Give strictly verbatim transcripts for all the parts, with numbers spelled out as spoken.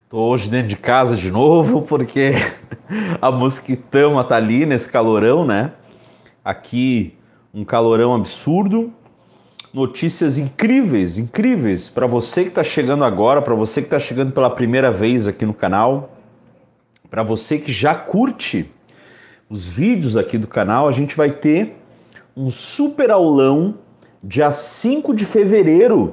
Tô hoje dentro de casa de novo porque a mosquitama tá ali nesse calorão, né? Aqui um calorão absurdo. Notícias incríveis, incríveis para você que está chegando agora, para você que está chegando pela primeira vez aqui no canal, para você que já curte os vídeos aqui do canal. A gente vai ter um super aulão dia cinco de fevereiro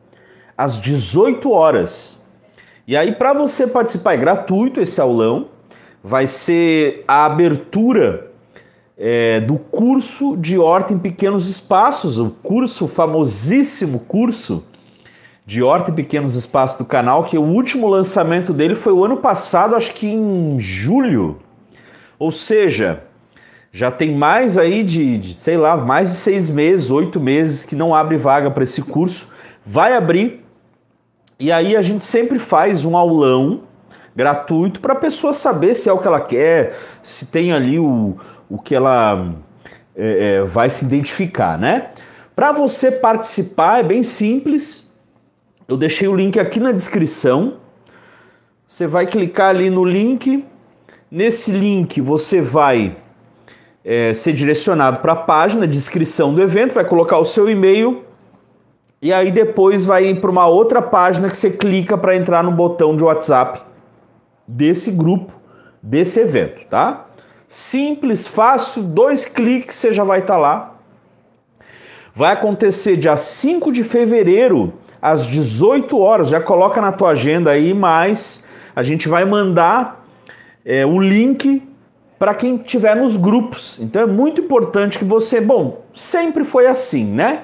às dezoito horas. E aí, para você participar, é gratuito esse aulão, vai ser a abertura é, do curso de horta em pequenos espaços, o curso, o famosíssimo curso de horta em pequenos espaços do canal, que o último lançamento dele foi o ano passado, acho que em julho. Ou seja, já tem mais aí de, de sei lá, mais de seis meses, oito meses que não abre vaga para esse curso. Vai abrir. E aí a gente sempre faz um aulão gratuito para a pessoa saber se é o que ela quer, se tem ali o, o que ela é, é, vai se identificar, né? Para você participar é bem simples, eu deixei o link aqui na descrição, você vai clicar ali no link, nesse link você vai é, ser direcionado para a página de inscrição do evento, vai colocar o seu e-mail. E aí depois vai ir para uma outra página que você clica para entrar no botão de WhatsApp desse grupo, desse evento, tá? Simples, fácil, dois cliques você já vai estar lá. Vai acontecer dia cinco de fevereiro, às dezoito horas, já coloca na tua agenda aí, mas a gente vai mandar é, o link para quem estiver nos grupos. Então é muito importante que você, bom, sempre foi assim, né?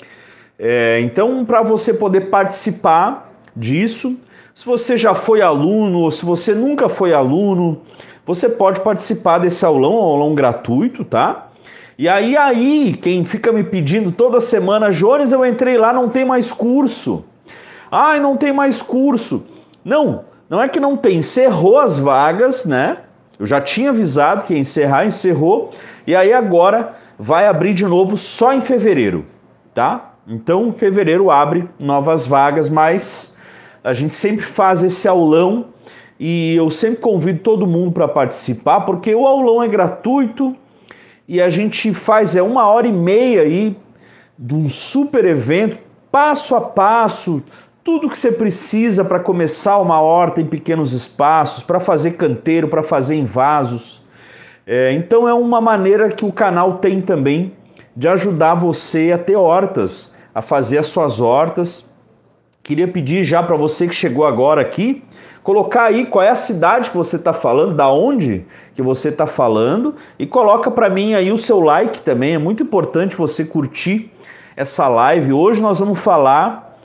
É, então, para você poder participar disso, se você já foi aluno ou se você nunca foi aluno, você pode participar desse aulão, aulão gratuito, tá? E aí, aí, quem fica me pedindo toda semana, Jones, eu entrei lá, não tem mais curso. Ai, não tem mais curso. Não, não é que não tem, encerrou as vagas, né? Eu já tinha avisado que ia encerrar, encerrou. E aí agora vai abrir de novo só em fevereiro, tá? Então, em fevereiro abre novas vagas, mas a gente sempre faz esse aulão e eu sempre convido todo mundo para participar, porque o aulão é gratuito e a gente faz é uma hora e meia aí de um super evento, passo a passo, tudo que você precisa para começar uma horta em pequenos espaços, para fazer canteiro, para fazer em vasos. É, então é uma maneira que o canal tem também de ajudar você a ter hortas, a fazer as suas hortas. Queria pedir já para você que chegou agora aqui, colocar aí qual é a cidade que você está falando, da onde que você está falando, e coloca para mim aí o seu like também. É muito importante você curtir essa live. Hoje nós vamos falar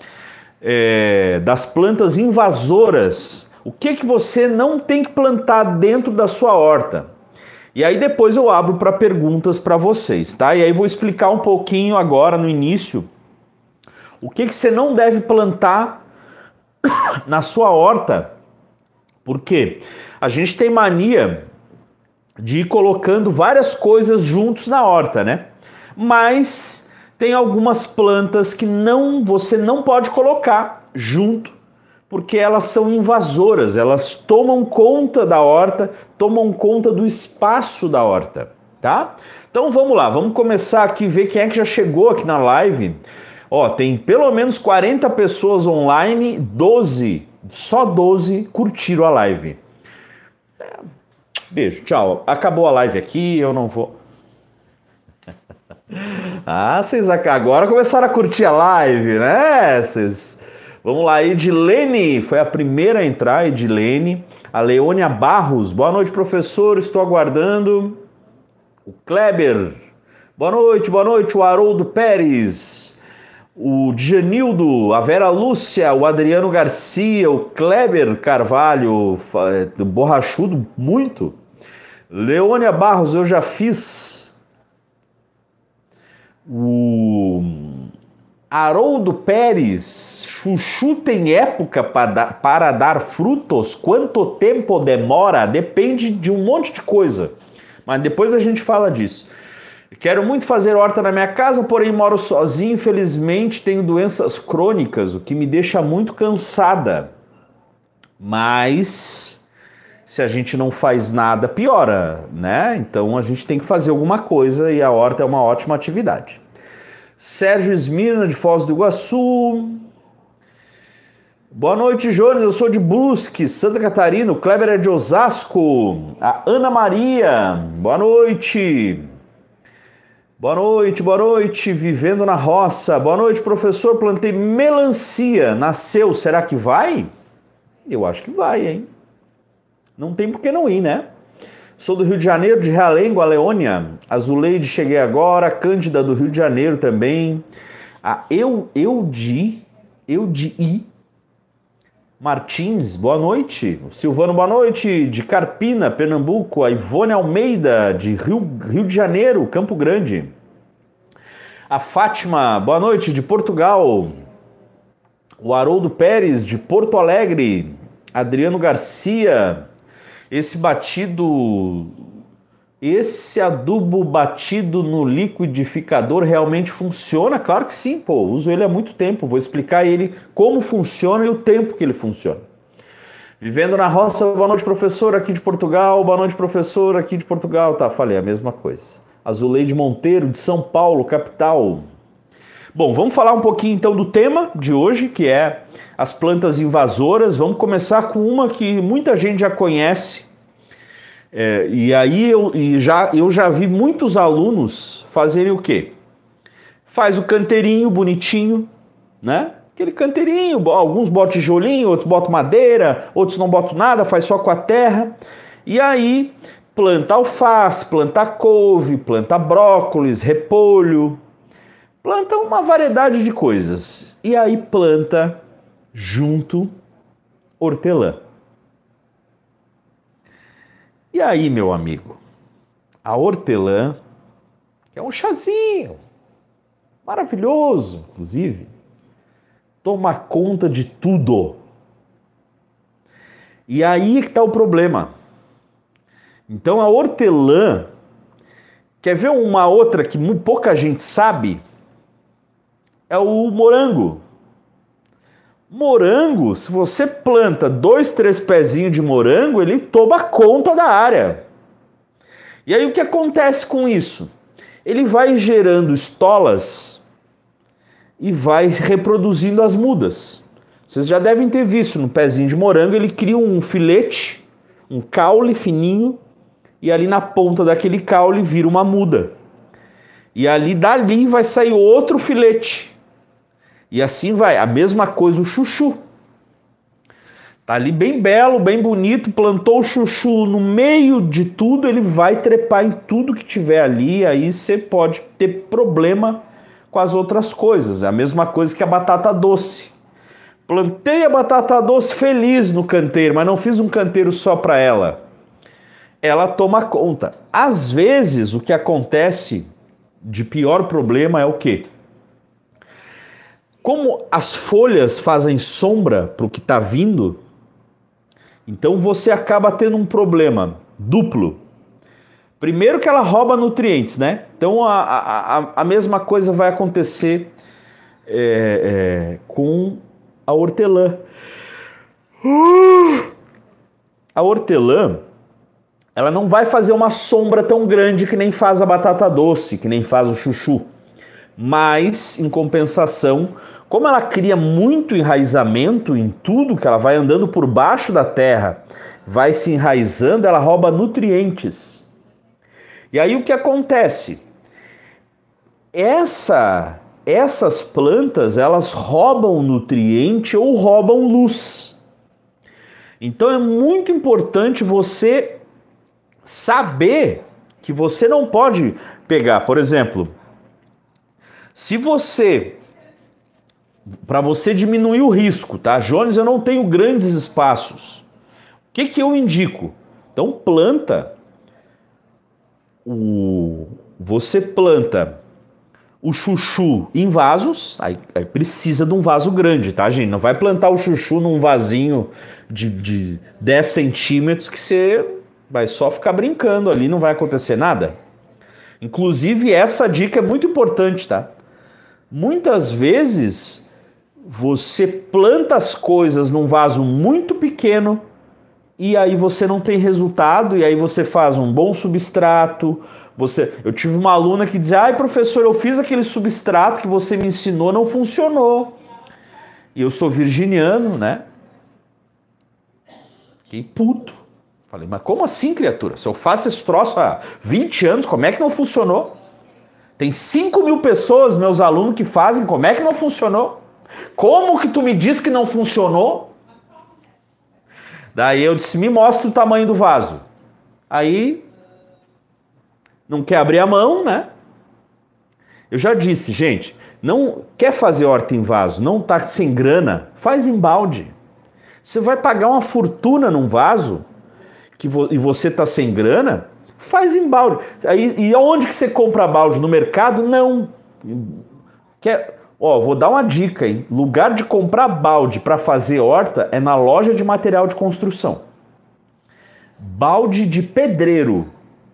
é, das plantas invasoras. O que que você não tem que plantar dentro da sua horta? E aí depois eu abro para perguntas para vocês, tá? E aí vou explicar um pouquinho agora no início o que que você não deve plantar na sua horta. Porque a gente tem mania de ir colocando várias coisas juntos na horta, né? Mas tem algumas plantas que não, você não pode colocar junto, porque elas são invasoras, elas tomam conta da horta, tomam conta do espaço da horta, tá? Então vamos lá, vamos começar aqui, ver quem é que já chegou aqui na live. Ó, tem pelo menos quarenta pessoas online, doze, só doze curtiram a live. Beijo, tchau. Acabou a live aqui, eu não vou... Ah, vocês agora começaram a curtir a live, né? Vocês... Vamos lá, Edilene foi a primeira a entrar, Edilene. A Leônia Barros, boa noite, professor, estou aguardando. O Kleber, boa noite, boa noite. O Haroldo Pérez, o Djanildo, a Vera Lúcia, o Adriano Garcia, o Kleber Carvalho, borrachudo muito. Leônia Barros, eu já fiz. O Haroldo Pérez, chuchu tem época para dar, para dar frutos? Quanto tempo demora? Depende de um monte de coisa, mas depois a gente fala disso. Quero muito fazer horta na minha casa, porém moro sozinho, infelizmente tenho doenças crônicas, o que me deixa muito cansada. Mas se a gente não faz nada, piora, né? Então a gente tem que fazer alguma coisa e a horta é uma ótima atividade. Sérgio Esmirna, de Foz do Iguaçu. Boa noite, Jones. Eu sou de Brusque, Santa Catarina. O Kleber é de Osasco. A Ana Maria. Boa noite. Boa noite, boa noite. Vivendo na roça. Boa noite, professor. Plantei melancia. Nasceu. Será que vai? Eu acho que vai, hein? Não tem por que não ir, né? Sou do Rio de Janeiro, de Realengo, a Leônia. Azuleide, cheguei agora. Cândida, do Rio de Janeiro também. A Eu, Eudi, Eudi Martins, boa noite. O Silvano, boa noite. De Carpina, Pernambuco. A Ivone Almeida, de Rio, Rio de Janeiro, Campo Grande. A Fátima, boa noite, de Portugal. O Haroldo Pérez, de Porto Alegre. Adriano Garcia. Esse batido, esse adubo batido no liquidificador realmente funciona? Claro que sim, pô, uso ele há muito tempo, vou explicar ele como funciona e o tempo que ele funciona. Vivendo na roça, boa noite, professor, aqui de Portugal, boa noite, professor, aqui de Portugal, tá, falei a mesma coisa. Azuleide Monteiro, de São Paulo, capital. Bom, vamos falar um pouquinho então do tema de hoje, que é as plantas invasoras. Vamos começar com uma que muita gente já conhece, é, e aí eu, e já, eu já vi muitos alunos fazerem o quê? Faz o canteirinho bonitinho, né? Aquele canteirinho, alguns botam tijolinho, outros botam madeira, outros não botam nada, faz só com a terra, e aí planta alface, planta couve, planta brócolis, repolho, planta uma variedade de coisas. E aí planta junto hortelã. E aí, meu amigo, a hortelã, que é um chazinho maravilhoso, inclusive, toma conta de tudo. E aí que está o problema. Então a hortelã, quer ver uma outra que pouca gente sabe? É o morango. Morango, se você planta dois, três pezinhos de morango, ele toma conta da área. E aí o que acontece com isso? Ele vai gerando estolas e vai reproduzindo as mudas. Vocês já devem ter visto no pezinho de morango, ele cria um filete, um caule fininho, e ali na ponta daquele caule vira uma muda. E ali dali vai sair outro filete. E assim vai, a mesma coisa o chuchu. Tá ali bem belo, bem bonito, plantou o chuchu no meio de tudo, ele vai trepar em tudo que tiver ali, aí você pode ter problema com as outras coisas. É a mesma coisa que a batata doce. Plantei a batata doce feliz no canteiro, mas não fiz um canteiro só para ela. Ela toma conta. Às vezes, o que acontece de pior problema é o quê? Como as folhas fazem sombra para o que está vindo, então você acaba tendo um problema duplo. Primeiro que ela rouba nutrientes, né? Então a, a, a mesma coisa vai acontecer é, é, com a hortelã. A hortelã, ela não vai fazer uma sombra tão grande que nem faz a batata doce, que nem faz o chuchu. Mas, em compensação, como ela cria muito enraizamento em tudo, que ela vai andando por baixo da terra, vai se enraizando, ela rouba nutrientes. E aí o que acontece? Essa, essas plantas, elas roubam nutriente ou roubam luz. Então é muito importante você saber que você não pode pegar, por exemplo, se você, para você diminuir o risco, tá? Jones, eu não tenho grandes espaços. O que que eu indico? Então planta, o, você planta o chuchu em vasos, aí, aí precisa de um vaso grande, tá, gente? Não vai plantar o chuchu num vasinho de, de dez centímetros que você vai só ficar brincando ali, não vai acontecer nada. Inclusive, essa dica é muito importante, tá? Muitas vezes você planta as coisas num vaso muito pequeno e aí você não tem resultado, e aí você faz um bom substrato. Você... Eu tive uma aluna que dizia, ai professor, eu fiz aquele substrato que você me ensinou, não funcionou. E eu sou virginiano, né? Fiquei puto. Falei, mas como assim, criatura? Se eu faço esse troço há vinte anos, como é que não funcionou? Tem cinco mil pessoas, meus alunos, que fazem, como é que não funcionou? Como que tu me diz que não funcionou? Daí eu disse, me mostra o tamanho do vaso. Aí, não quer abrir a mão, né? Eu já disse, gente, não quer fazer horta em vaso, não tá sem grana, faz em balde. Você vai pagar uma fortuna num vaso que vo- e você tá sem grana, faz em balde. Aí, e aonde que você compra balde? No mercado? Não. Quer... Ó, vou dar uma dica, hein? Lugar de comprar balde para fazer horta é na loja de material de construção. Balde de pedreiro.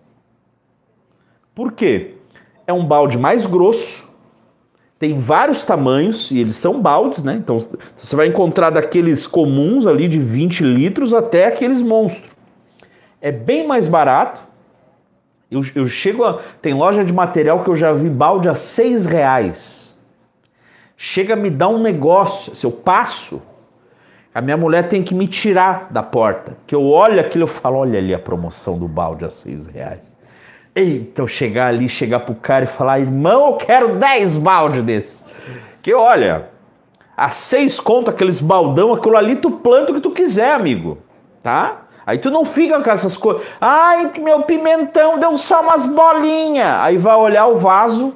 Por quê? É um balde mais grosso, tem vários tamanhos e eles são baldes, né? Então você vai encontrar daqueles comuns ali de vinte litros até aqueles monstros. É bem mais barato. Eu, eu chego a... Tem loja de material que eu já vi balde a seis reais. Chega a me dar um negócio, se eu passo, a minha mulher tem que me tirar da porta. Que eu olho aquilo e falo, olha ali a promoção do balde a seis reais. Eita, eu chegar ali, chegar pro cara e falar, irmão, eu quero dez balde desses. Que olha, a seis conto, aqueles baldão, aquilo ali tu planta o que tu quiser, amigo. Tá? Aí tu não fica com essas coisas. Ai, que meu pimentão deu só umas bolinhas. Aí vai olhar o vaso.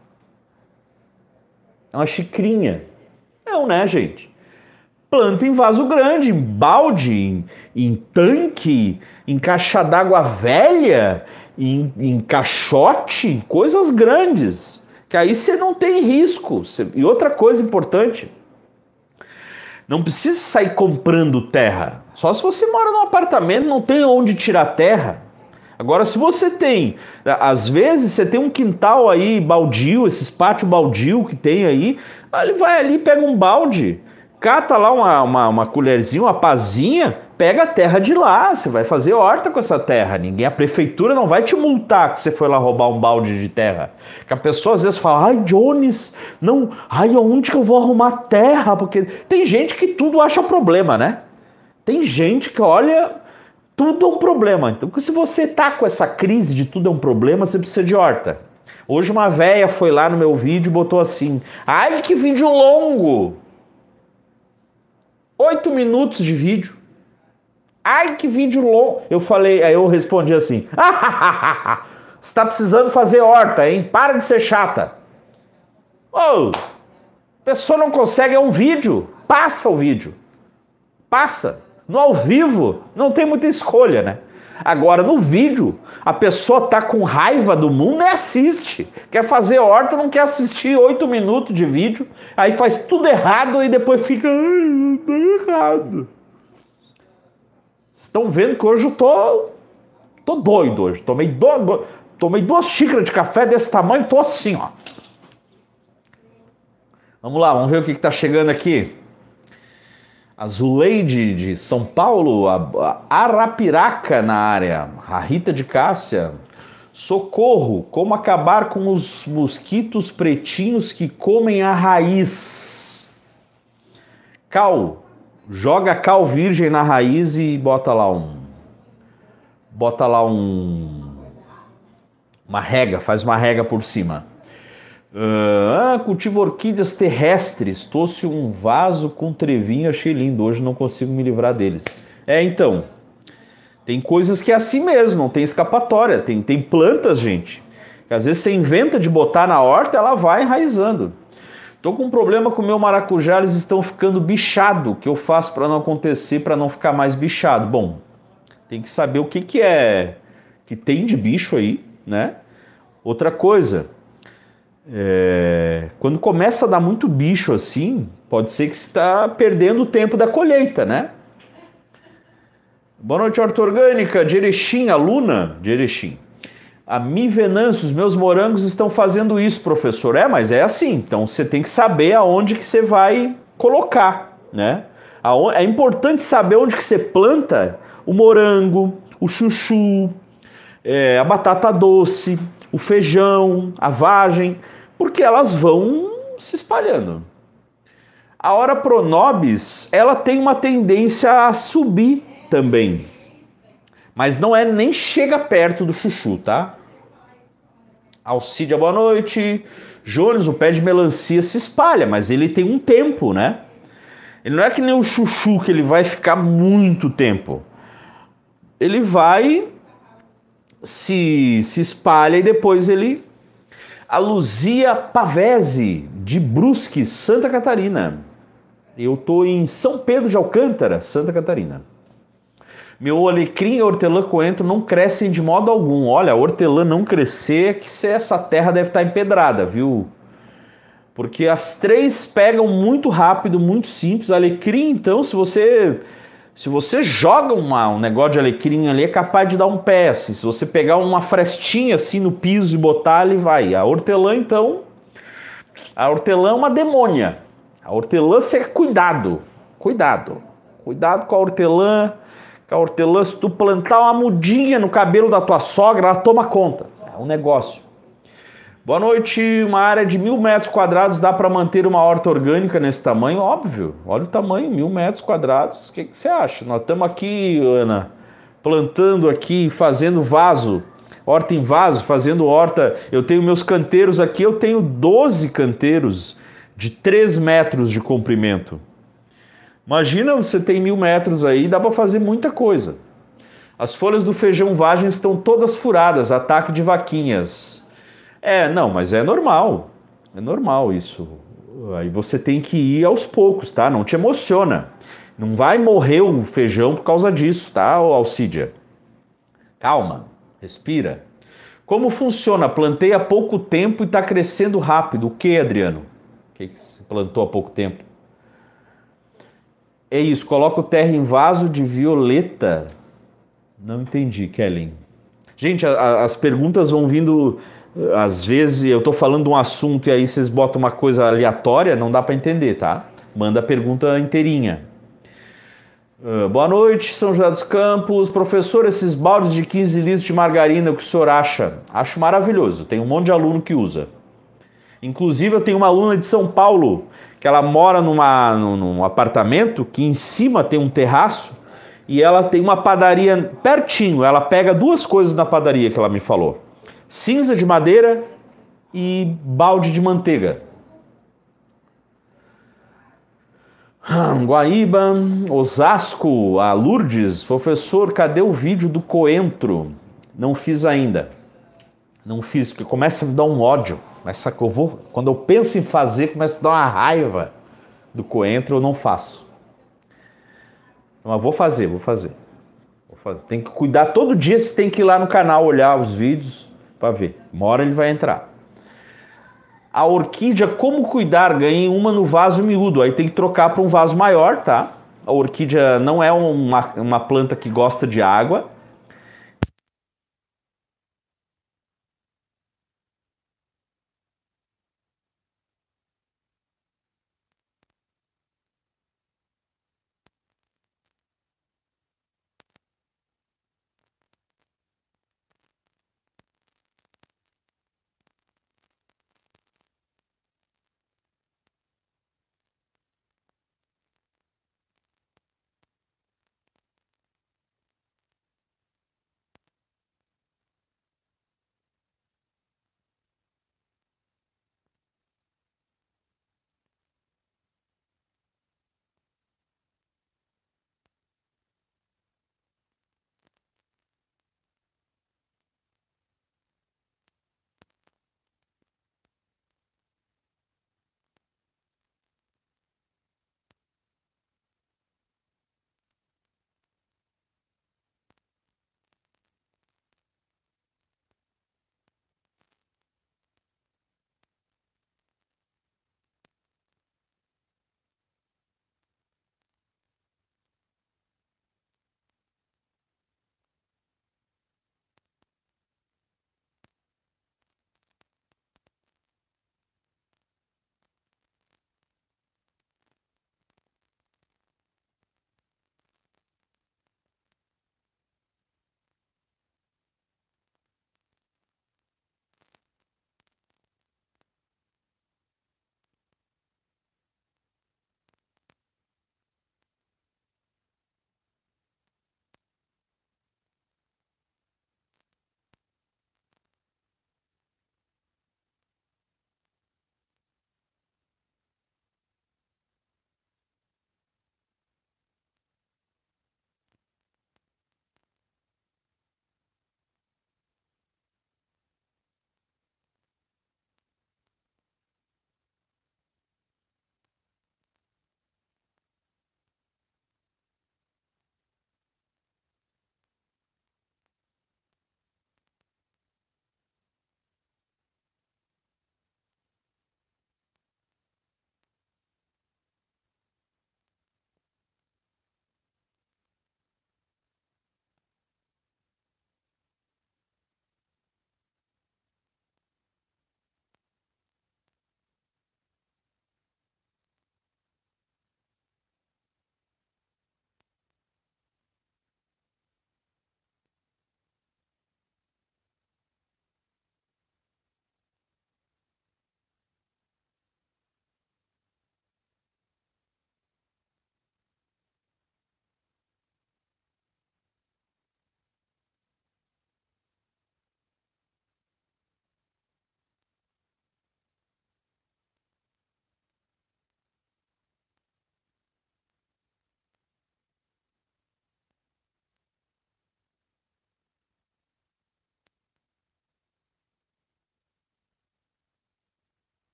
É uma xicrinha. Não, né, gente? Planta em vaso grande, em balde, em, em tanque, em caixa d'água velha, em, em caixote, coisas grandes. Que aí você não tem risco. Você... E outra coisa importante, não precisa sair comprando terra. Só se você mora num apartamento, não tem onde tirar terra. Agora, se você tem, às vezes você tem um quintal aí baldio, esses pátios baldio que tem aí, ele vai ali, pega um balde, cata lá uma, uma, uma colherzinha, uma pazinha, pega a terra de lá, você vai fazer horta com essa terra. Ninguém, a prefeitura não vai te multar que você foi lá roubar um balde de terra. Que a pessoa às vezes fala, ai Jones, não, ai onde que eu vou arrumar terra? Porque tem gente que tudo acha problema, né? Tem gente que olha... Tudo é um problema. Então, se você tá com essa crise de tudo é um problema, você precisa de horta. Hoje uma véia foi lá no meu vídeo e botou assim, ai que vídeo longo! Oito minutos de vídeo. Ai que vídeo longo! Eu falei, aí eu respondi assim, ah, você tá precisando fazer horta, hein? Para de ser chata. Ô, a pessoa não consegue, é um vídeo. Passa o vídeo. Passa. No ao vivo, não tem muita escolha, né? Agora, no vídeo, a pessoa tá com raiva do mundo e assiste. Quer fazer horta, não quer assistir oito minutos de vídeo, aí faz tudo errado e depois fica... Ai, tô errado. Estão vendo que hoje eu tô... Tô doido hoje. Tomei, do... Tomei duas xícaras de café desse tamanho e tô assim, ó. Vamos lá, vamos ver o que, que tá chegando aqui. A Zuleide de São Paulo, a Arapiraca na área, a Rita de Cássia, socorro, como acabar com os mosquitos pretinhos que comem a raiz? Cal, joga cal virgem na raiz e bota lá um, bota lá um, uma rega, faz uma rega por cima. Ah, cultivo orquídeas terrestres, trouxe um vaso com trevinho, achei lindo, hoje não consigo me livrar deles. É, então, tem coisas que é assim mesmo, não tem escapatória, tem, tem plantas, gente, que às vezes você inventa de botar na horta, ela vai enraizando. Tô com um problema com o meu maracujá, eles estão ficando bichado, o que eu faço para não acontecer, para não ficar mais bichado? Bom, tem que saber o que que é, que tem de bicho aí, né? Outra coisa... É, quando começa a dar muito bicho assim, pode ser que você está perdendo o tempo da colheita, né? Boa noite, horta orgânica de Erechim, aluna de Erechim. A Mi Venâncio, os meus morangos estão fazendo isso, professor. É, mas é assim, então você tem que saber aonde que você vai colocar, né? É importante saber onde que você planta o morango, o chuchu, é, a batata doce, o feijão, a vagem, porque elas vão se espalhando. A Hora Pronobis, ela tem uma tendência a subir também, mas não é nem chega perto do chuchu, tá? Alcídia, boa noite. Jones, o pé de melancia se espalha, mas ele tem um tempo, né? Ele não é que nem o chuchu que ele vai ficar muito tempo. Ele vai, se, se espalha e depois ele... A Luzia Pavese, de Brusque, Santa Catarina. Eu tô em São Pedro de Alcântara, Santa Catarina. Meu alecrim e hortelã coentro não crescem de modo algum. Olha, a hortelã não crescer, é que essa terra deve estar empedrada, viu? Porque as três pegam muito rápido, muito simples. Alecrim, então, se você se você joga uma, um negócio de alecrim ali, é capaz de dar um pé. Assim. Se você pegar uma frestinha assim no piso e botar, ele vai. A hortelã, então, a hortelã é uma demônia. A hortelã, você é cuidado, cuidado. Cuidado com a hortelã. Com a hortelã, se tu plantar uma mudinha no cabelo da tua sogra, ela toma conta. É um negócio. Boa noite, uma área de mil metros quadrados dá para manter uma horta orgânica nesse tamanho? Óbvio, olha o tamanho, mil metros quadrados, o que, que você acha? Nós estamos aqui, Ana, plantando aqui, fazendo vaso, horta em vaso, fazendo horta, eu tenho meus canteiros aqui, eu tenho doze canteiros de três metros de comprimento. Imagina, você tem mil metros aí, dá para fazer muita coisa. As folhas do feijão vagem estão todas furadas, ataque de vaquinhas. É, não, mas é normal, é normal isso. Aí você tem que ir aos poucos, tá? Não te emociona. Não vai morrer o feijão por causa disso, tá, Alcídia? Calma, respira. Como funciona? Plantei há pouco tempo e está crescendo rápido. O que, Adriano? O que você plantou há pouco tempo? É isso, coloca o terra em vaso de violeta. Não entendi, Kellen. Gente, a, a, as perguntas vão vindo... Às vezes eu tô falando de um assunto e aí vocês botam uma coisa aleatória, não dá para entender, tá? Manda a pergunta inteirinha. Uh, boa noite, São José dos Campos. Professor, esses baldes de quinze litros de margarina, o que o senhor acha? Acho maravilhoso, tem um monte de aluno que usa. Inclusive eu tenho uma aluna de São Paulo, que ela mora numa, num, num apartamento que em cima tem um terraço e ela tem uma padaria pertinho. Ela pega duas coisas na padaria que ela me falou. Cinza de madeira e balde de manteiga. Guaíba, Osasco, a Lourdes. Professor, cadê o vídeo do coentro? Não fiz ainda. Não fiz, porque começa a me dar um ódio. Começa que eu vou, quando eu penso em fazer, começa a dar uma raiva do coentro, eu não faço. Mas vou fazer, vou fazer. Vou fazer. Tem que cuidar, todo dia você tem que ir lá no canal olhar os vídeos para ver. Uma hora ele vai entrar. A orquídea, como cuidar? Ganhei uma no vaso miúdo. Aí tem que trocar para um vaso maior, tá? A orquídea não é uma, uma planta que gosta de água.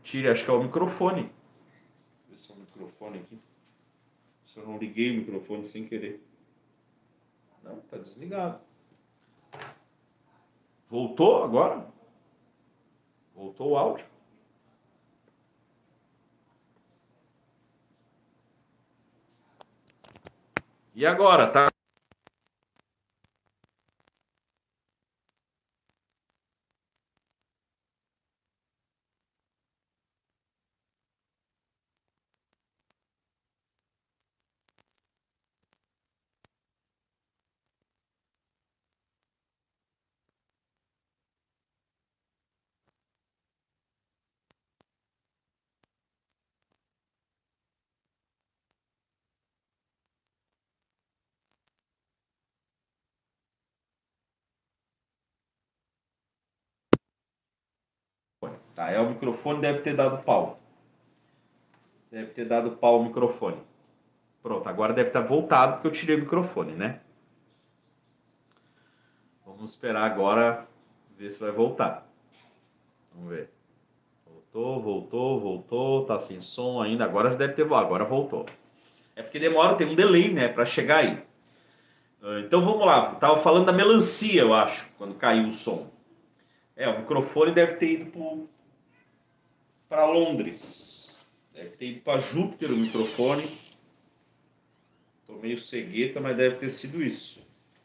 Tire, acho que é o microfone. Deixa eu ver se é o microfone aqui. Se eu não liguei o microfone sem querer. Não, tá desligado. Voltou agora? Voltou o áudio? E agora, tá? Tá, é o microfone, deve ter dado pau. Deve ter dado pau o microfone. Pronto, agora deve estar voltado porque eu tirei o microfone, né? Vamos esperar agora ver se vai voltar. Vamos ver. Voltou, voltou, voltou. Tá sem som ainda. Agora já deve ter voltado. Agora voltou. É porque demora, tem um delay, né? Pra chegar aí. Então vamos lá. Tava falando da melancia, eu acho, quando caiu o som. É, o microfone deve ter ido para Londres. Deve ter ido para Júpiter o microfone. Tô meio cegueta, mas deve ter sido isso.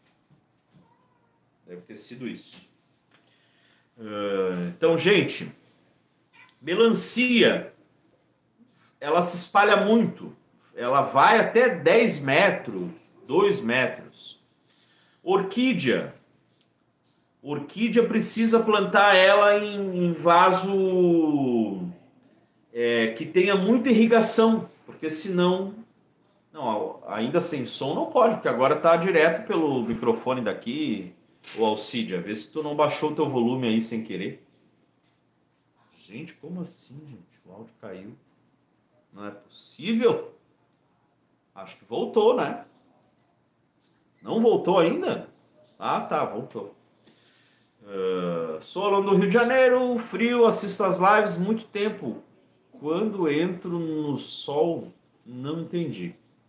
Deve ter sido isso. Uh, então, gente, melancia, ela se espalha muito. Ela vai até dez metros, dois metros. Orquídea. Orquídea precisa plantar ela em, em vaso é, que tenha muita irrigação, porque senão... Não, ainda sem som não pode, porque agora tá direto pelo microfone daqui, o Alcídia. Vê se tu não baixou o teu volume aí sem querer. Gente, como assim, gente? O áudio caiu. Não é possível? Acho que voltou, né? Não voltou ainda? Ah, tá, voltou. Uh, sou aluno do Rio de Janeiro, frio, assisto as lives muito tempo. Quando entro no sol, não entendi.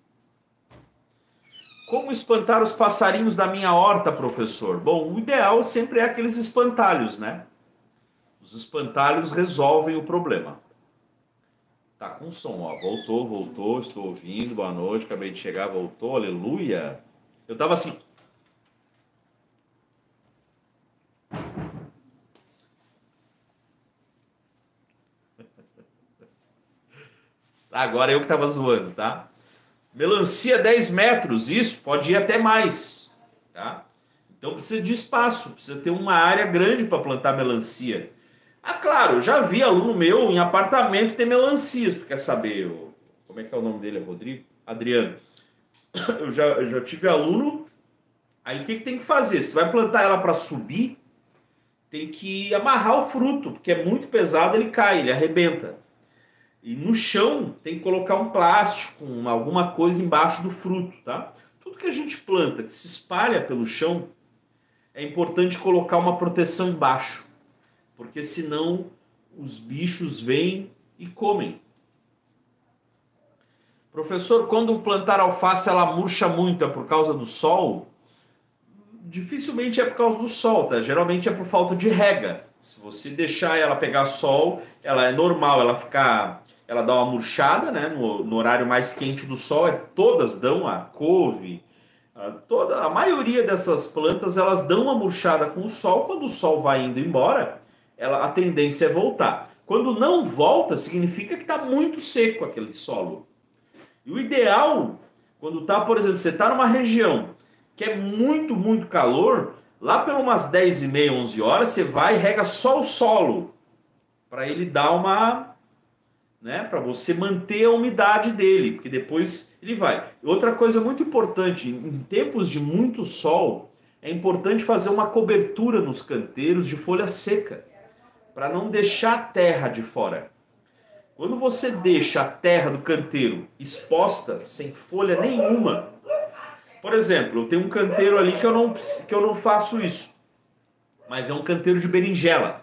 Como espantar os passarinhos da minha horta, professor? Bom, o ideal sempre é aqueles espantalhos, né? Os espantalhos resolvem o problema. Tá com som, ó. Voltou, voltou, estou ouvindo, boa noite, acabei de chegar, voltou, aleluia. Eu tava assim... Agora eu que tava zoando, tá? Melancia dez metros, isso pode ir até mais, tá? Então precisa de espaço, precisa ter uma área grande para plantar melancia. Ah, claro, já vi aluno meu em apartamento ter melancias, tu quer saber? Eu, como é que é o nome dele? É Rodrigo? Adriano. Eu já, eu já tive aluno, aí o que, que tem que fazer? Se tu vai plantar ela para subir, tem que amarrar o fruto, porque é muito pesado, ele cai, ele arrebenta. E no chão tem que colocar um plástico, uma, alguma coisa embaixo do fruto, tá? Tudo que a gente planta, que se espalha pelo chão, é importante colocar uma proteção embaixo. Porque senão os bichos vêm e comem. Professor, quando plantar alface ela murcha muito, é por causa do sol? Dificilmente é por causa do sol, tá? Geralmente é por falta de rega. Se você deixar ela pegar sol, ela é normal, ela ficar... Ela dá uma murchada, né? No, no horário mais quente do sol, é, todas dão, a couve, a, toda, a maioria dessas plantas, elas dão uma murchada com o sol. Quando o sol vai indo embora, ela, a tendência é voltar. Quando não volta, significa que está muito seco aquele solo. E o ideal, quando tá, por exemplo, você está numa região que é muito, muito calor, lá pelas umas dez e meia, onze horas, você vai e rega só o solo, para ele dar uma... Né, para você manter a umidade dele, porque depois ele vai. Outra coisa muito importante, em tempos de muito sol, é importante fazer uma cobertura nos canteiros de folha seca, para não deixar a terra de fora. Quando você deixa a terra do canteiro exposta, sem folha nenhuma, por exemplo, eu tenho um canteiro ali que eu não, que eu não faço isso, mas é um canteiro de berinjela.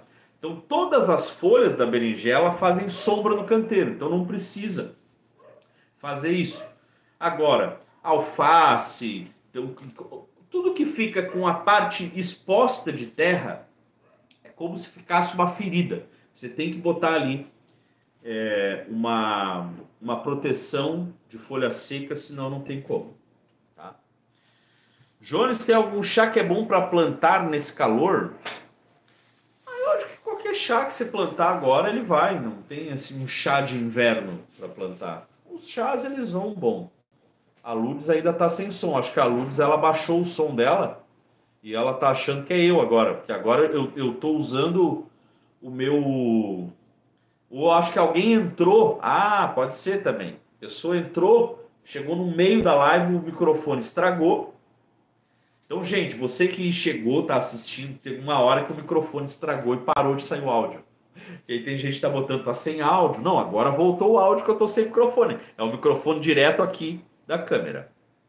Então todas as folhas da berinjela fazem sombra no canteiro, então não precisa fazer isso. Agora, alface, então, tudo que fica com a parte exposta de terra é como se ficasse uma ferida. Você tem que botar ali é, uma, uma proteção de folha seca, senão não tem como. Tá? Jones, tem algum chá que é bom para plantar nesse calor? Eu acho que qualquer chá que você plantar agora, ele vai. Não tem assim um chá de inverno para plantar. Os chás, eles vão bom. A Lourdes ainda está sem som. Acho que a Lourdes, ela baixou o som dela e ela tá achando que é eu agora. Porque agora eu, eu tô usando o meu... Ou acho que alguém entrou. Ah, pode ser também. A pessoa entrou, chegou no meio da live, o microfone estragou. Então, gente, você que chegou, tá assistindo, teve uma hora que o microfone estragou e parou de sair o áudio. E aí tem gente que tá botando, tá sem áudio. Não, agora voltou o áudio que eu tô sem microfone. É o microfone direto aqui da câmera.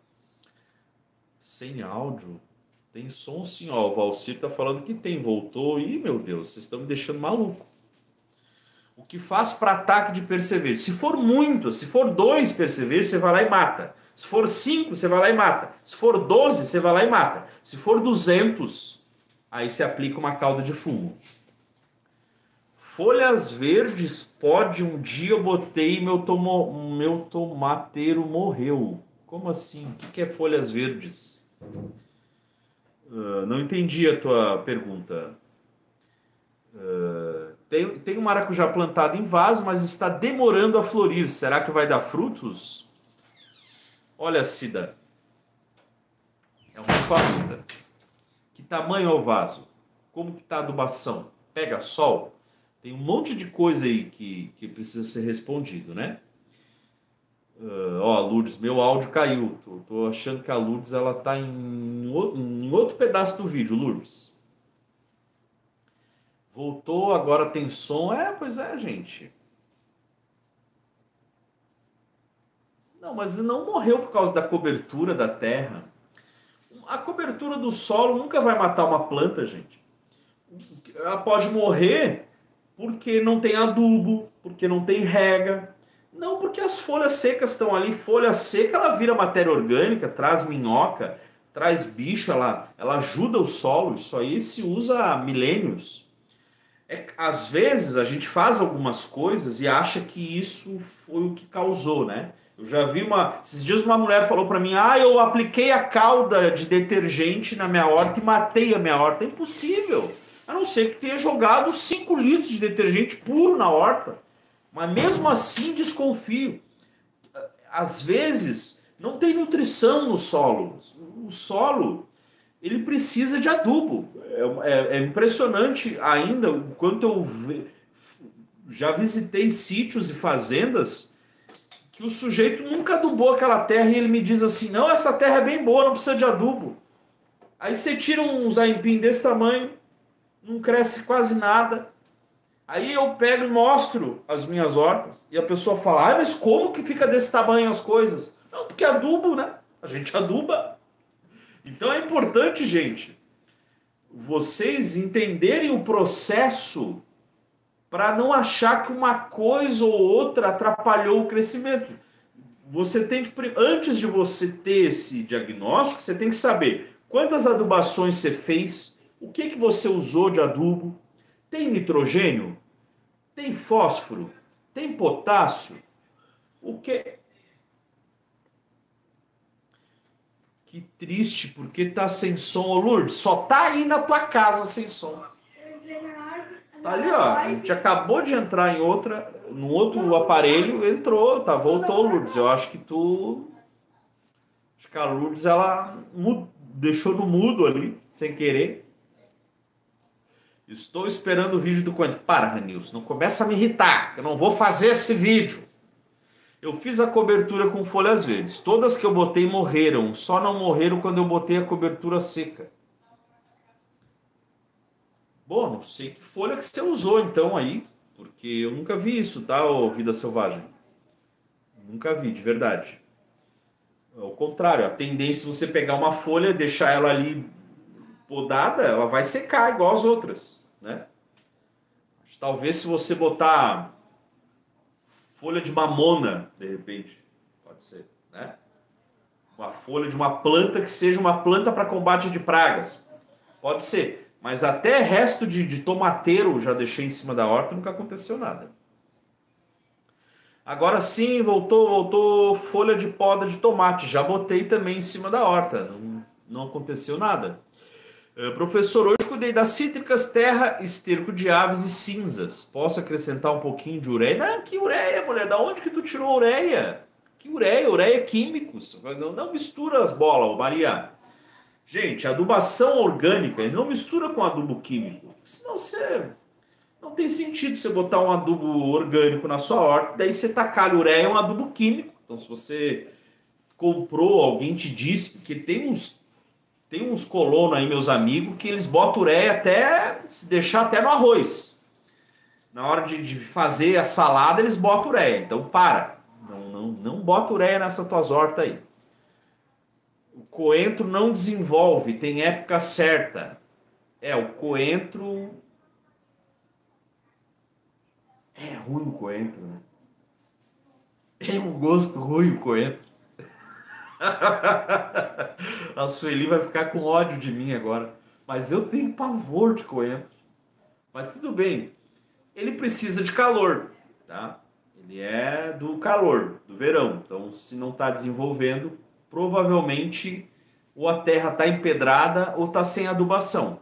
Sem áudio? Tem som sim, ó. O Valcir tá falando que tem, voltou. Ih, meu Deus, vocês estão me deixando maluco. O que faz para ataque de percevejo? Se for muito, se for dois percevejos, você vai lá e mata. Se for cinco, você vai lá e mata. Se for doze, você vai lá e mata. Se for duzentos, aí você aplica uma cauda de fumo. Folhas verdes, pode, um dia eu botei meu, tomo, meu tomateiro morreu. Como assim? O que, que é folhas verdes? Uh, não entendi a tua pergunta. Uh, tem, tem um maracujá plantado em vaso, mas está demorando a florir. Será que vai dar frutos? Olha, Cida. É uma incógnita. Que tamanho é o vaso? Como que está a adubação? Pega sol? Tem um monte de coisa aí que, que precisa ser respondido, né? Uh, ó, Lourdes, meu áudio caiu. Tô, tô achando que a Lourdes ela tá em, o, em outro pedaço do vídeo, Lourdes. Voltou, agora tem som. É, pois é, gente. Não, mas não morreu por causa da cobertura da terra. A cobertura do solo nunca vai matar uma planta, gente. Ela pode morrer porque não tem adubo, porque não tem rega. Não, porque as folhas secas estão ali. Folha seca, ela vira matéria orgânica, traz minhoca, traz bicho, ela, ela ajuda o solo. Isso aí se usa há milênios. É, às vezes a gente faz algumas coisas e acha que isso foi o que causou, né? Eu já vi uma... Esses dias uma mulher falou para mim, ah, eu apliquei a calda de detergente na minha horta e matei a minha horta. É impossível. A não ser que tenha jogado cinco litros de detergente puro na horta. Mas mesmo assim desconfio. Às vezes não tem nutrição no solo. O solo, ele precisa de adubo. É, é, é impressionante ainda o quanto eu ve... já visitei sítios e fazendas que o sujeito nunca adubou aquela terra e ele me diz assim, não, essa terra é bem boa, não precisa de adubo. Aí você tira uns aipim desse tamanho, não cresce quase nada. Aí eu pego e mostro as minhas hortas e a pessoa fala, ah, mas como que fica desse tamanho as coisas? Não, porque adubo, né? A gente aduba. Então é importante, gente, vocês entenderem o processo para não achar que uma coisa ou outra atrapalhou o crescimento. Você tem que, antes de você ter esse diagnóstico, você tem que saber quantas adubações você fez, o que, que você usou de adubo, tem nitrogênio, tem fósforo, tem potássio, o que... Que triste, porque tá sem som, ô Lourdes, só tá aí na tua casa sem som. Tá ali, ó, a gente acabou de entrar em outra, num outro aparelho, entrou, tá, voltou, Lourdes. Eu acho que tu, acho que a Lourdes, ela deixou no mudo ali, sem querer. Estou esperando o vídeo do Coentro. Para, Ranilson, não começa a me irritar, eu não vou fazer esse vídeo. Eu fiz a cobertura com folhas verdes. Todas que eu botei morreram, só não morreram quando eu botei a cobertura seca. Bom, não sei que folha que você usou então aí, porque eu nunca vi isso, tá, ô Vida Selvagem? Nunca vi, de verdade. Ao contrário, a tendência é você pegar uma folha e deixar ela ali podada, ela vai secar igual as outras, né? Talvez se você botar folha de mamona, de repente, pode ser, né? Uma folha de uma planta que seja uma planta para combate de pragas. Pode ser. Mas até resto de, de tomateiro já deixei em cima da horta, nunca aconteceu nada. Agora sim, voltou, voltou folha de poda de tomate. Já botei também em cima da horta. Não, não aconteceu nada. Uh, professor, hoje cuidei das cítricas, terra, esterco de aves e cinzas. Posso acrescentar um pouquinho de ureia? Não, que ureia, mulher? Da onde que tu tirou ureia? Que ureia? Ureia é químicos. Não, não mistura as bolas, Maria. Gente, adubação orgânica, a gente não mistura com adubo químico. Senão você... Não tem sentido você botar um adubo orgânico na sua horta, daí você tacar ureia é um adubo químico. Então se você comprou, alguém te disse, porque tem uns, tem uns colonos aí, meus amigos, que eles botam ureia até, se deixar até no arroz. Na hora de, de fazer a salada, eles botam ureia. Então para, não, não, não bota ureia nessa tua horta aí. O coentro não desenvolve, tem época certa. É, o coentro... É ruim o coentro, né? Tem um gosto ruim o coentro. A Sueli vai ficar com ódio de mim agora. Mas eu tenho pavor de coentro. Mas tudo bem. Ele precisa de calor, tá? Ele é do calor, do verão. Então, se não está desenvolvendo, provavelmente ou a terra está empedrada ou está sem adubação.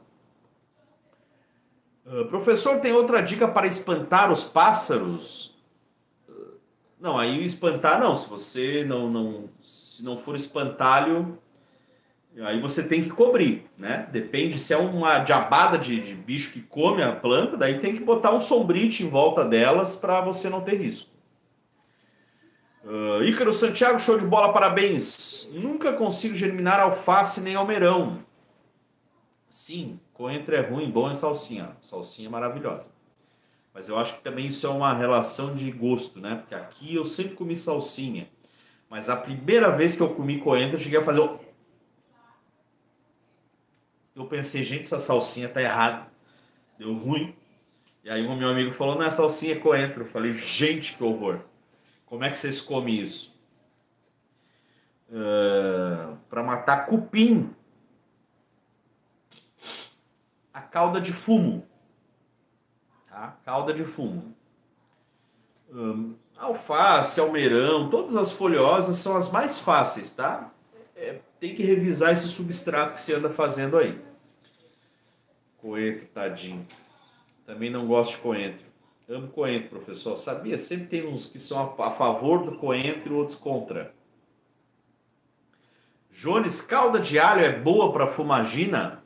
Uh, professor, tem outra dica para espantar os pássaros? Uh, não, aí espantar não. Se você não, não, se não for espantalho, aí você tem que cobrir, né? Depende se é uma diabada de, de bicho que come a planta, daí tem que botar um sombrite em volta delas para você não ter risco. Uh, Ícaro Santiago, show de bola, parabéns. Nunca consigo germinar alface nem almeirão. Sim, coentro é ruim, bom é salsinha. Salsinha é maravilhosa. Mas eu acho que também isso é uma relação de gosto, né? Porque aqui eu sempre comi salsinha. Mas a primeira vez que eu comi coentro, eu cheguei a fazer... Um... Eu pensei, gente, essa salsinha tá errada. Deu ruim. E aí o meu amigo falou, não, é salsinha, é coentro. Eu falei, gente, que horror. Como é que vocês comem isso? Uh, para matar cupim. A cauda de fumo. Tá? Cauda de fumo. Um, alface, almeirão, todas as folhosas são as mais fáceis, tá? É, tem que revisar esse substrato que você anda fazendo aí. Coentro, tadinho. Também não gosto de coentro. Amo coentro, professor. Sabia? Sempre tem uns que são a favor do coentro e outros contra. Jones, calda de alho é boa para fumagina?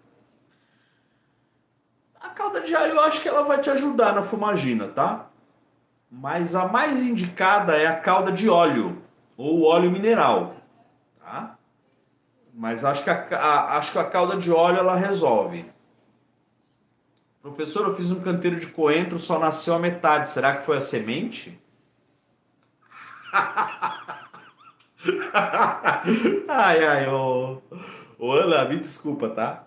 A calda de alho eu acho que ela vai te ajudar na fumagina, tá? Mas a mais indicada é a calda de óleo ou óleo mineral, tá? Mas acho que a, a, acho que a calda de óleo ela resolve. Professor, eu fiz um canteiro de coentro, só nasceu a metade. Será que foi a semente? Ai, ai, ô, ô Ana, me desculpa, tá?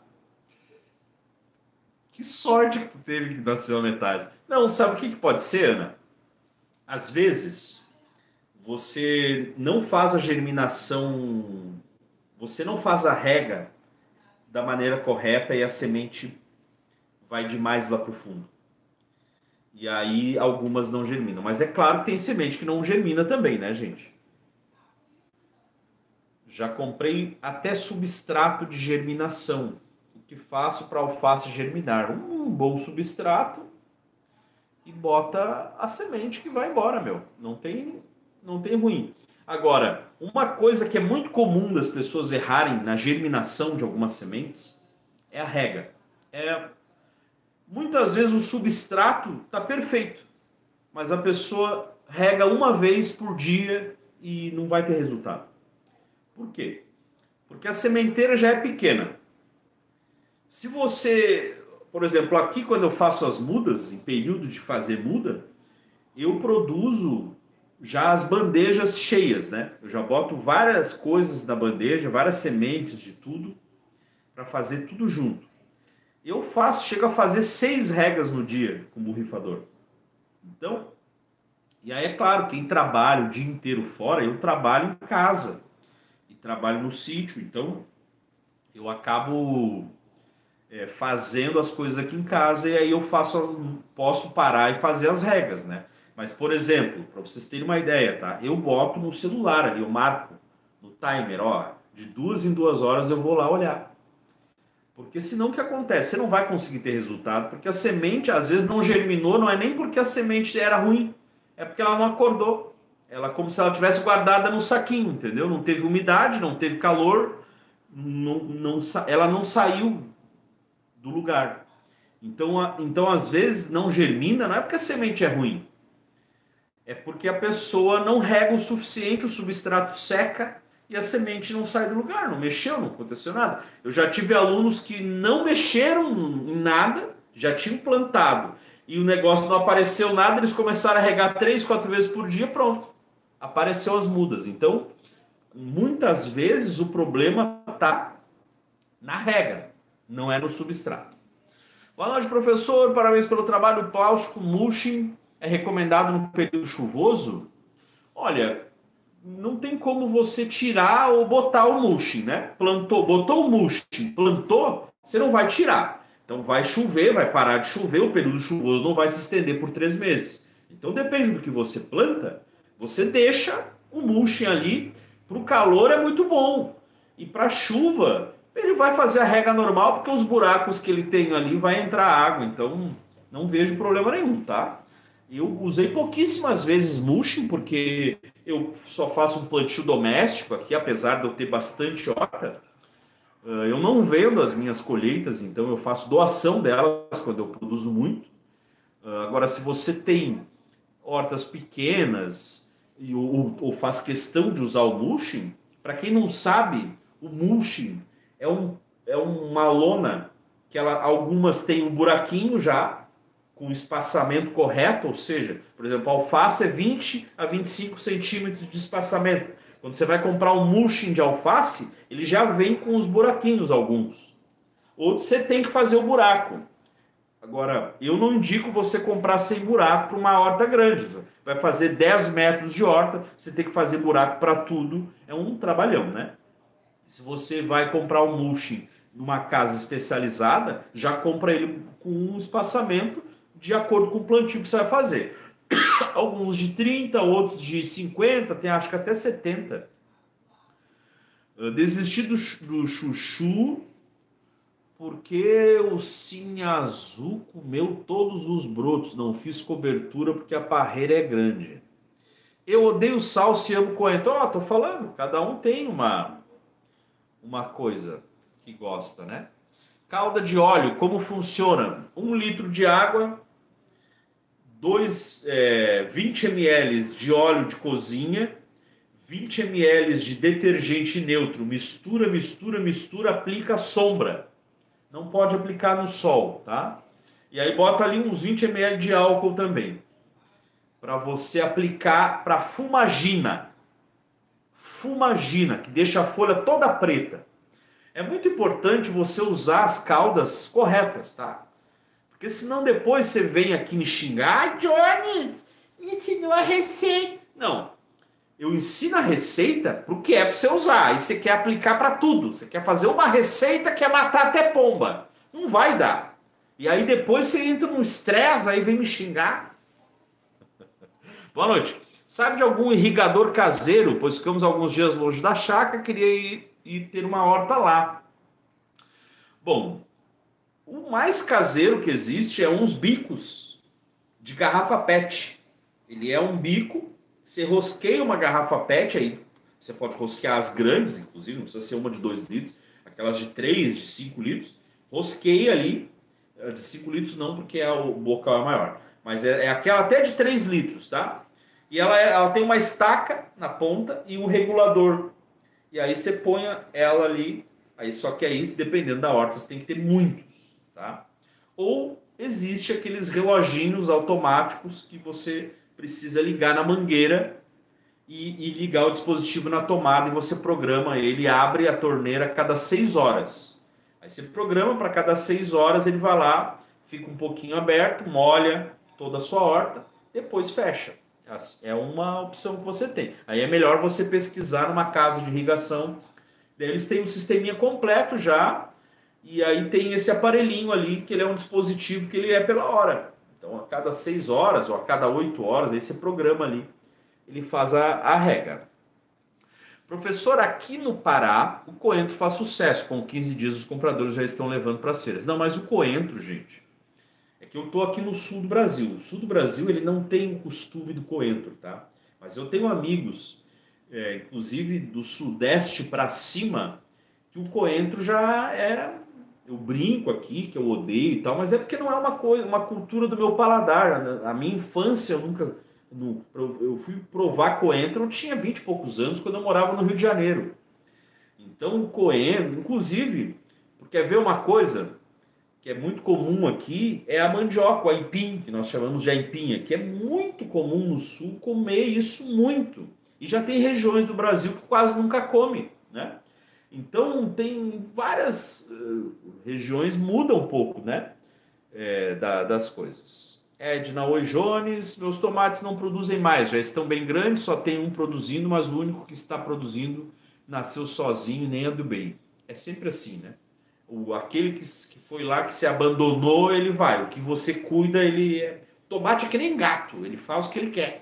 Que sorte que tu teve que nasceu a metade. Não, sabe o que, que pode ser, Ana? Às vezes, você não faz a germinação, você não faz a rega da maneira correta e a semente vai demais lá para o fundo. E aí algumas não germinam. Mas é claro que tem semente que não germina também, né, gente? Já comprei até substrato de germinação. O que faço para alface germinar? Um bom substrato e bota a semente que vai embora, meu. Não tem, não tem ruim. Agora, uma coisa que é muito comum das pessoas errarem na germinação de algumas sementes é a rega. É... Muitas vezes o substrato está perfeito, mas a pessoa rega uma vez por dia e não vai ter resultado. Por quê? Porque a sementeira já é pequena. Se você, por exemplo, aqui quando eu faço as mudas, em período de fazer muda, eu produzo já as bandejas cheias, né? Eu já boto várias coisas na bandeja, várias sementes de tudo, para fazer tudo junto. Eu faço, chego a fazer seis regas no dia com borrifador. Então, e aí é claro, quem trabalha o dia inteiro fora, eu trabalho em casa e trabalho no sítio, então eu acabo é, fazendo as coisas aqui em casa e aí eu faço as, posso parar e fazer as regas, né? Mas, por exemplo, para vocês terem uma ideia, tá? Eu boto no celular ali, eu marco no timer, ó, de duas em duas horas eu vou lá olhar. Porque senão o que acontece? Você não vai conseguir ter resultado, porque a semente às vezes não germinou, não é nem porque a semente era ruim, é porque ela não acordou. Ela é como se ela tivesse guardada no saquinho, entendeu? Não teve umidade, não teve calor, não, não, ela não saiu do lugar. Então, a, então, às vezes, não germina, não é porque a semente é ruim, é porque a pessoa não rega o suficiente, o substrato seca e a semente não sai do lugar, não mexeu, não aconteceu nada. Eu já tive alunos que não mexeram em nada, já tinham plantado, e o negócio não apareceu nada, eles começaram a regar três, quatro vezes por dia, pronto. Apareceu as mudas. Então, muitas vezes o problema está na rega, não é no substrato. Boa noite, professor. Parabéns pelo trabalho. O plástico mulching é recomendado no período chuvoso? Olha, não tem como você tirar ou botar o mulching, né? Plantou, botou o mulching, plantou, você não vai tirar. Então vai chover, vai parar de chover, o período chuvoso não vai se estender por três meses. Então depende do que você planta, você deixa o mulching ali. Para o calor é muito bom. E para a chuva, ele vai fazer a rega normal, porque os buracos que ele tem ali vai entrar água. Então não vejo problema nenhum, tá? Eu usei pouquíssimas vezes mulching, porque eu só faço um plantio doméstico aqui, apesar de eu ter bastante horta. Eu não vendo as minhas colheitas, então eu faço doação delas quando eu produzo muito. Agora, se você tem hortas pequenas ou, ou faz questão de usar o mulching, para quem não sabe, o mulching é, um, é uma lona que ela, algumas têm um buraquinho já, com espaçamento correto, ou seja, por exemplo, a alface é vinte a vinte e cinco centímetros de espaçamento. Quando você vai comprar um mulching de alface, ele já vem com os buraquinhos alguns. Outros você tem que fazer o buraco. Agora, eu não indico você comprar sem buraco para uma horta grande. Vai fazer dez metros de horta, você tem que fazer buraco para tudo. É um trabalhão, né? Se você vai comprar um mulching numa casa especializada, já compra ele com um espaçamento de acordo com o plantio que você vai fazer. Alguns de trinta, outros de cinquenta, tem acho que até setenta. Eu desisti do, do chuchu porque o Cinha Azul comeu todos os brotos. Não fiz cobertura porque a parreira é grande. Eu odeio salsa e amo coentro. Ó, oh, tô falando, cada um tem uma, uma coisa que gosta, né? Calda de óleo, como funciona? Um litro de água, dois, é, vinte mililitros de óleo de cozinha, vinte mililitros de detergente neutro, mistura, mistura, mistura, aplica sombra. Não pode aplicar no sol, tá? E aí bota ali uns vinte mililitros de álcool também, para você aplicar para fumagina. Fumagina, que deixa a folha toda preta. É muito importante você usar as caldas corretas, tá? Porque senão depois você vem aqui me xingar. Ai, Jones, me ensinou a receita. Não, eu ensino a receita pro que é para você usar. Aí você quer aplicar para tudo. Você quer fazer uma receita que é matar até pomba. Não vai dar. E aí depois você entra num estresse, aí vem me xingar. Boa noite. Sabe de algum irrigador caseiro? Pois ficamos alguns dias longe da chácara, queria ir, ir ter uma horta lá. Bom, o mais caseiro que existe é uns bicos de garrafa pet. Ele é um bico, você rosqueia uma garrafa pet, aí você pode rosquear as grandes, inclusive, não precisa ser uma de dois litros, aquelas de três, de cinco litros, rosqueia ali, de cinco litros não, porque é o bocal é maior, mas é, é aquela até de três litros, tá? E ela, é, ela tem uma estaca na ponta e um regulador, e aí você põe ela ali, aí só que aí, dependendo da horta, você tem que ter muitos, tá? Ou existe aqueles reloginhos automáticos que você precisa ligar na mangueira e, e ligar o dispositivo na tomada e você programa ele, abre a torneira a cada seis horas. Aí você programa para cada seis horas ele vai lá, fica um pouquinho aberto, molha toda a sua horta, depois fecha. É uma opção que você tem. Aí é melhor você pesquisar numa casa de irrigação. Daí eles têm um sisteminha completo já, e aí tem esse aparelhinho ali, que ele é um dispositivo que ele é pela hora. Então a cada seis horas ou a cada oito horas, aí você programa ali, ele faz a, a rega. Professor, aqui no Pará, o coentro faz sucesso. Com quinze dias os compradores já estão levando para as feiras. Não, mas o coentro, gente, é que eu estou aqui no sul do Brasil. O sul do Brasil ele não tem o costume do coentro, tá? Mas eu tenho amigos, é, inclusive do sudeste para cima, que o coentro já é... Eu brinco aqui, que eu odeio e tal, mas é porque não é uma coisa, uma cultura do meu paladar. A minha infância eu nunca... No, eu fui provar coentro, eu tinha vinte e poucos anos quando eu morava no Rio de Janeiro. Então o coentro, inclusive, porque quer ver uma coisa que é muito comum aqui, é a mandioca, o aipim, que nós chamamos de aipinha, que é muito comum no sul comer isso muito. E já tem regiões do Brasil que quase nunca come, né? Então tem várias uh, regiões, muda um pouco, né? É, da, das coisas. Edna, oi Jones, meus tomates não produzem mais, já estão bem grandes, só tem um produzindo, mas o único que está produzindo nasceu sozinho, nem ando bem. É sempre assim, né? O, aquele que, que foi lá, que se abandonou, ele vai. O que você cuida, ele é... Tomate é que nem gato, ele faz o que ele quer.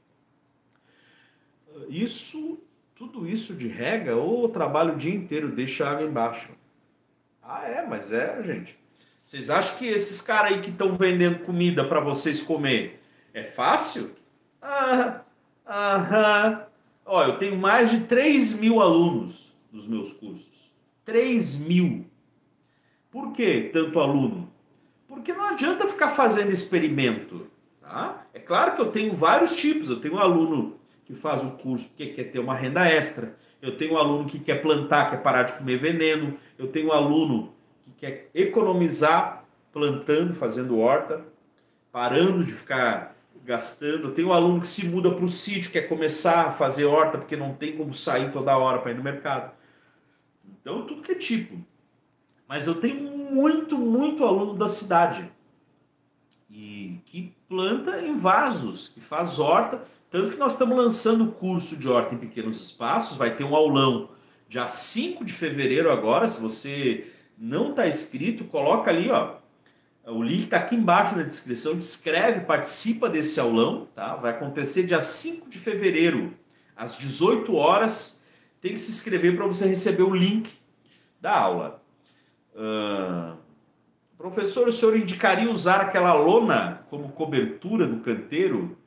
Isso, tudo isso de rega, ou trabalho o dia inteiro, deixa a água embaixo. Ah, é, mas é, gente... Vocês acham que esses caras aí que estão vendendo comida para vocês comer é fácil? Ah, aham. Ó, eu tenho mais de três mil alunos nos meus cursos. três mil. Por que tanto aluno? Porque não adianta ficar fazendo experimento. Tá? É claro que eu tenho vários tipos. Eu tenho um aluno que faz o curso porque quer ter uma renda extra. Eu tenho um aluno que quer plantar, quer parar de comer veneno. Eu tenho um aluno que quer economizar plantando, fazendo horta, parando de ficar gastando. Tem um aluno que se muda para o sítio, quer começar a fazer horta porque não tem como sair toda hora para ir no mercado. Então, tudo que é tipo. Mas eu tenho muito, muito aluno da cidade e que planta em vasos, que faz horta. Tanto que nós estamos lançando o curso de horta em pequenos espaços. Vai ter um aulão dia cinco de fevereiro agora. Se você não está inscrito, coloca ali, ó. O link está aqui embaixo na descrição. Descreve, participa desse aulão, tá? Vai acontecer dia cinco de fevereiro, às dezoito horas. Tem que se inscrever para você receber o link da aula. Uh, professor, o senhor indicaria usar aquela lona como cobertura no canteiro?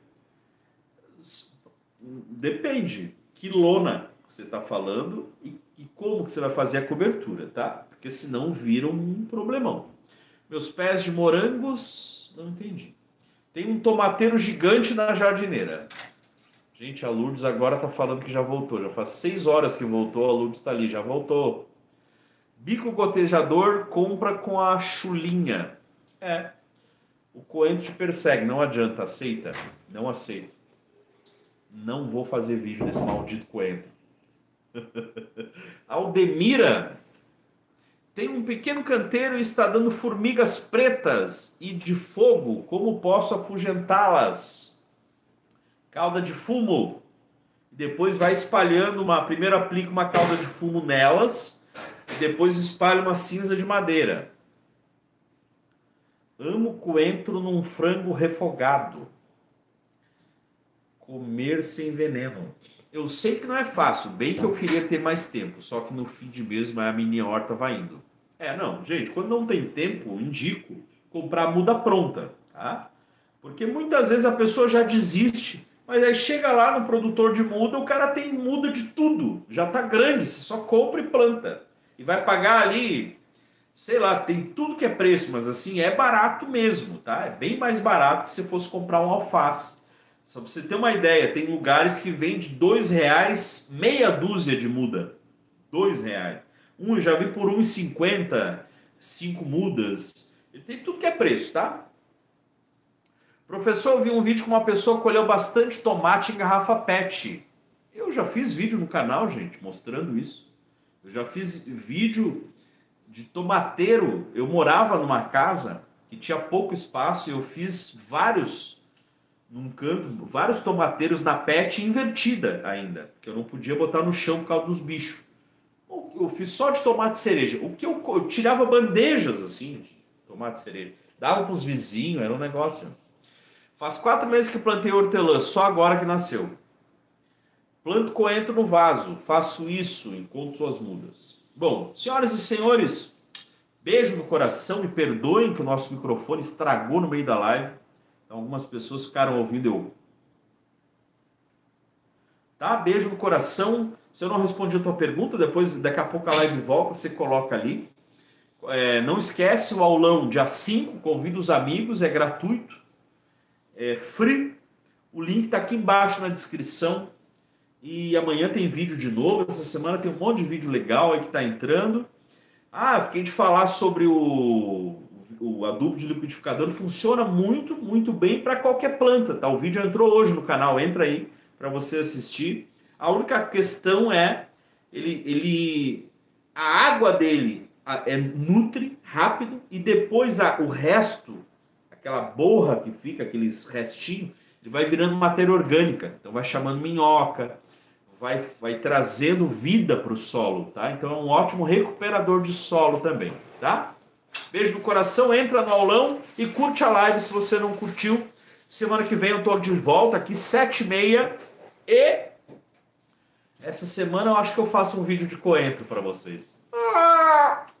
Depende. Que lona você está falando e, e como que você vai fazer a cobertura, tá? Porque senão vira um problemão. Meus pés de morangos, não entendi. Tem um tomateiro gigante na jardineira. Gente, a Lourdes agora tá falando que já voltou. Já faz seis horas que voltou, a Lourdes tá ali, já voltou. Bico gotejador compra com a chulinha. É. O coentro te persegue, não adianta, aceita. Não aceito. Não vou fazer vídeo desse maldito coentro. Aldemira tem um pequeno canteiro e está dando formigas pretas e de fogo. Como posso afugentá-las? Cauda de fumo. Depois vai espalhando uma... Primeiro aplica uma cauda de fumo nelas. Depois espalha uma cinza de madeira. Amo coentro num frango refogado. Comer sem veneno. Eu sei que não é fácil, bem que eu queria ter mais tempo, só que no fim de mês a mini horta vai indo. É, não, gente, quando não tem tempo, indico comprar muda pronta, tá? Porque muitas vezes a pessoa já desiste, mas aí chega lá no produtor de muda, o cara tem muda de tudo, já tá grande, você só compra e planta. E vai pagar ali, sei lá, tem tudo que é preço, mas assim, é barato mesmo, tá? É bem mais barato que se fosse comprar um alface. Só para você ter uma ideia, tem lugares que vende dois reais meia dúzia de muda. Dois reais. Um eu já vi por um e cinquenta, cinco mudas. Ele tem tudo que é preço, tá? Professor, eu vi um vídeo com uma pessoa que colheu bastante tomate em garrafa pet. Eu já fiz vídeo no canal, gente, mostrando isso. Eu já fiz vídeo de tomateiro. Eu morava numa casa que tinha pouco espaço e eu fiz vários, num canto, vários tomateiros na pet invertida ainda, que eu não podia botar no chão por causa dos bichos. Eu fiz só de tomate cereja. O que eu, eu tirava bandejas assim, de tomate cereja. Dava para os vizinhos, era um negócio. Faz quatro meses que plantei hortelã, só agora que nasceu. Planto coentro no vaso, faço isso, encontro suas mudas. Bom, senhoras e senhores, beijo no coração, me perdoem que o nosso microfone estragou no meio da live. Então, algumas pessoas ficaram ouvindo eu. Tá? Beijo no coração. Se eu não respondi a tua pergunta, depois, daqui a pouco a live volta, você coloca ali. É, não esquece o aulão dia cinco, convida os amigos, é gratuito, é free. O link está aqui embaixo na descrição. E amanhã tem vídeo de novo. Essa semana tem um monte de vídeo legal aí que está entrando. Ah, fiquei de falar sobre o, o adubo de liquidificador. Funciona muito, muito bem para qualquer planta. Tá? O vídeo entrou hoje no canal, entra aí para você assistir. A única questão é, ele, ele, a água dele é, nutre rápido e depois a, o resto, aquela borra que fica, aqueles restinhos, ele vai virando matéria orgânica. Então vai chamando minhoca, vai, vai trazendo vida para o solo, tá? Então é um ótimo recuperador de solo também, tá? Beijo no coração, entra no aulão e curte a live se você não curtiu. Semana que vem eu tô de volta aqui, sete e meia, e essa semana eu acho que eu faço um vídeo de coentro para vocês.